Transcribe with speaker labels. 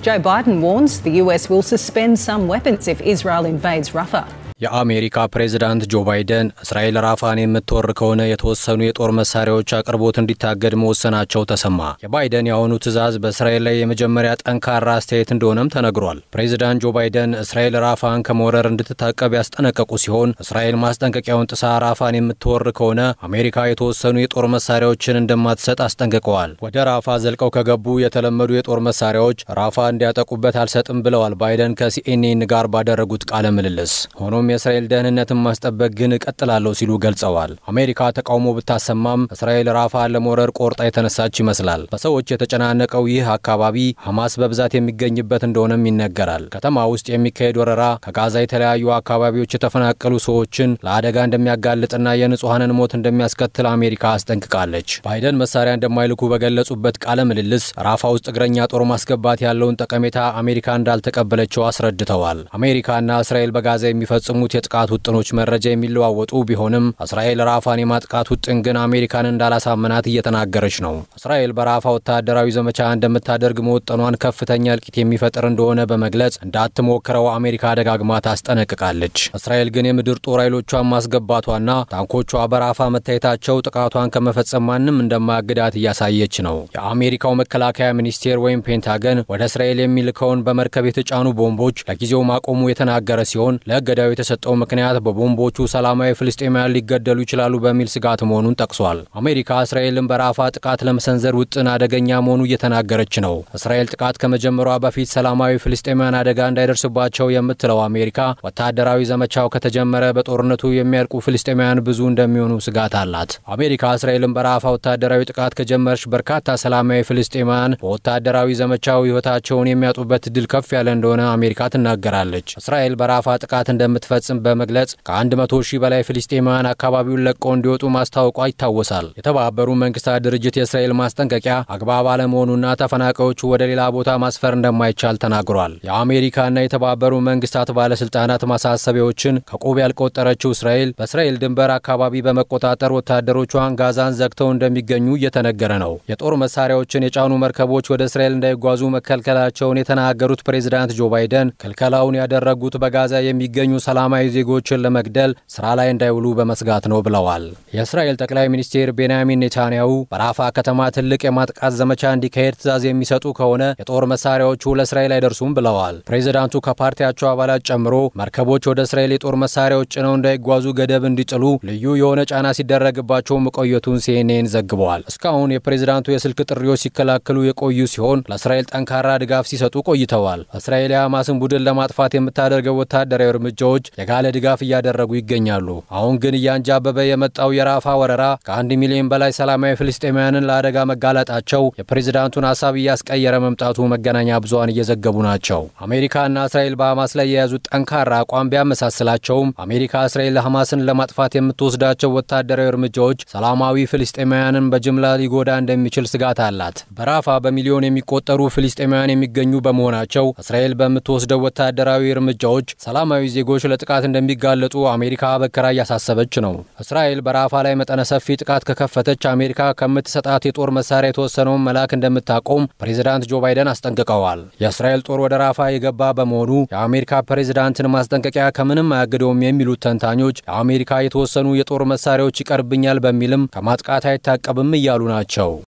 Speaker 1: Joe Biden warns the US will suspend some weapons if Israel invades Rafah.
Speaker 2: የአሜሪካ ፕሬዝዳንት ጆ ባይደን እስራኤል ራፋን የምትወር ከሆነ የተወሰኑ የጦር መሳሪያዎች አቅርቦት እንዲታገድ መወሰናቸው ተሰማ። የባይደን ያሁኑ ትዕዛዝ በእስራኤል ላይ የመጀመሪያ ጠንካራ አስተያየት እንደሆነም ተነግሯል። ፕሬዝዳንት ጆ ባይደን እስራኤል ራፋን ከመውረር እንድትታቀብ ያስጠነቀቁ ሲሆን እስራኤል ማስጠንቀቂያውን ጥሳ ራፋን የምትወር ከሆነ አሜሪካ የተወሰኑ የጦር መሳሪያዎችን እንደማትሰጥ አስጠንቅቀዋል። ወደ ራፋ ዘልቀው ከገቡ የተለመዱ የጦር መሳሪያዎች ራፋ እንዲያጠቁበት አልሰጥም ብለዋል ባይደን ከሲኤንኤን ጋር ባደረጉት ቃለ ምልልስ። ሆኖም የእስራኤል ደህንነትን ማስጠበቅ ግን ቀጥላለሁ ሲሉ ገልጸዋል። አሜሪካ ተቃውሞ ብታሰማም እስራኤል ራፋን ለመውረር ቆርጣ የተነሳች ይመስላል። በሰዎች የተጨናነቀው ይህ አካባቢ ሐማስ በብዛት የሚገኝበት እንደሆነም ይነገራል። ከተማ ውስጥ የሚካሄድ ወረራ ከጋዛ የተለያዩ አካባቢዎች የተፈናቀሉ ሰዎችን ለአደጋ እንደሚያጋልጥና የንጹሃንን ሞት እንደሚያስከትል አሜሪካ አስጠንቅቃለች። ባይደን መሳሪያ እንደማይልኩ በገለጹበት ቃለ ምልልስ ራፋ ውስጥ እግረኛ ጦር ማስገባት ያለውን ጠቀሜታ አሜሪካ እንዳልተቀበለችው አስረድተዋል። አሜሪካና እስራኤል በጋዛ የሚፈጽሙ የጥቃት ውጥኖች መረጃ የሚለዋወጡ ቢሆንም እስራኤል ራፋን የማጥቃት ውጥን ግን አሜሪካን እንዳላሳመናት እየተናገረች ነው። እስራኤል በራፋ ወታደራዊ ዘመቻ እንደምታደርግ መወጠኗን ከፍተኛ እልቂት የሚፈጥር እንደሆነ በመግለጽ እንዳትሞክረው አሜሪካ ደጋግማ ታስጠነቅቃለች። እስራኤል ግን የምድር ጦር ኃይሎቿን ማስገባቷና ታንኮቿ በራፋ መታየታቸው ጥቃቷን ከመፈጸም ማንም እንደማያግዳት እያሳየች ነው። የአሜሪካው መከላከያ ሚኒስቴር ወይም ፔንታገን ወደ እስራኤል የሚልከውን በመርከብ የተጫኑ ቦምቦች ለጊዜው ማቆሙ የተናገረ ሲሆን ለእገዳው የተሰጠው ምክንያት በቦምቦቹ ሰላማዊ ፍልስጤማውያን ሊገደሉ ይችላሉ በሚል ስጋት መሆኑን ጠቅሷል። አሜሪካ እስራኤልን በራፋ ጥቃት ለመሰንዘር ውጥን አደገኛ መሆኑ እየተናገረች ነው። እስራኤል ጥቃት ከመጀመሯ በፊት ሰላማዊ ፍልስጤማውያን አደጋ እንዳይደርስባቸው የምትለው አሜሪካ ወታደራዊ ዘመቻው ከተጀመረ በጦርነቱ የሚያልቁ ፍልስጤማውያን ብዙ እንደሚሆኑ ስጋት አላት። አሜሪካ እስራኤልን በራፋ ወታደራዊ ጥቃት ከጀመረች በርካታ ሰላማዊ ፍልስጤማውያን በወታደራዊ ዘመቻው ህይወታቸውን የሚያጡበት ድል ከፍ ያለ እንደሆነ አሜሪካ ትናገራለች። እስራኤል በራፋ ጥቃት እንደምትፈጽም በመግለጽ ከ100,000 በላይ ፍልስጤማውያን አካባቢውን ለቀው እንዲወጡ ማስታወቋ ይታወሳል። የተባበሩት መንግስታት ድርጅት የእስራኤል ማስጠንቀቂያ አግባብ አለመሆኑና ተፈናቃዮቹ ወደ ሌላ ቦታ ማስፈር እንደማይቻል ተናግሯል። የአሜሪካና የተባበሩት መንግስታት ባለስልጣናት ማሳሰቢያዎችን ከቆብ ያልቆጠረችው እስራኤል በእስራኤል ድንበር አካባቢ በመቆጣጠር ወታደሮቿን ጋዛን ዘግተው እንደሚገኙ እየተነገረ ነው። የጦር መሳሪያዎችን የጫኑ መርከቦች ወደ እስራኤል እንዳይጓዙ መከልከላቸውን የተናገሩት ፕሬዝዳንት ጆ ባይደን ክልከላውን ያደረጉት በጋዛ የሚገኙ ሰላማዊ ዜጎችን ለመግደል ስራ ላይ እንዳይውሉ በመስጋት ነው ብለዋል። የእስራኤል ጠቅላይ ሚኒስትር ቤንያሚን ኔታንያሁ በራፋ ከተማ ትልቅ የማጥቃት ዘመቻ እንዲካሄድ ትዕዛዝ የሚሰጡ ከሆነ የጦር መሳሪያዎቹ ለእስራኤል አይደርሱም ብለዋል። ፕሬዝዳንቱ ከፓርቲያቸው አባላት ጨምሮ መርከቦች ወደ እስራኤል የጦር መሳሪያዎች ጭነው እንዳይጓዙ ገደብ እንዲጥሉ ልዩ የሆነ ጫና ሲደረግባቸው መቆየቱን ሲኤንኤን ዘግቧል። እስካሁን የፕሬዝዳንቱ የስልክ ጥሪዎች ሲከላከሉ የቆዩ ሲሆን ለእስራኤል ጠንካራ ድጋፍ ሲሰጡ ቆይተዋል። እስራኤል የሐማስን ቡድን ለማጥፋት የምታደርገው ወታደራዊ እርምጃዎች የጋለ ድጋፍ እያደረጉ ይገኛሉ። አሁን ግን ያንጃበበ የመጣው የራፋ ወረራ ከ1 ሚሊዮን በላይ ሰላማዊ ፍልስጤማውያንን ለአደጋ መጋለጣቸው የፕሬዝዳንቱን ሐሳብ እያስቀየረ መምጣቱ መገናኛ ብዙሃን እየዘገቡ ናቸው። አሜሪካና እስራኤል በሐማስ ላይ የያዙት ጠንካራ አቋም ቢያመሳስላቸውም አሜሪካ እስራኤል ሐማስን ለማጥፋት የምትወስዳቸው ወታደራዊ እርምጃዎች ሰላማዊ ፍልስጤማውያንን በጅምላ ሊጎዳ እንደሚችል ስጋት አላት። በራፋ በሚሊዮን የሚቆጠሩ ፍልስጤማውያን የሚገኙ በመሆናቸው እስራኤል በምትወስደው ወታደራዊ እርምጃዎች ሰላማዊ ዜጎች ለጥቃት እንደሚጋለጡ አሜሪካ በከራ ያሳሰበች ነው። እስራኤል በራፋ ላይ መጠነ ሰፊ ጥቃት ከከፈተች አሜሪካ ከምትሰጣት የጦር መሳሪያ የተወሰነውን መላክ እንደምታቆም ፕሬዝዳንት ጆ ባይደን አስጠንቅቀዋል። የእስራኤል ጦር ወደ ራፋ የገባ በመሆኑ የአሜሪካ ፕሬዝዳንትን ማስጠንቀቂያ ከምንም አያግደውም የሚሉት ተንታኞች የአሜሪካ የተወሰኑ የጦር መሳሪያዎች ይቀርብኛል በሚልም ከማጥቃት አይታቀብም እያሉ ናቸው።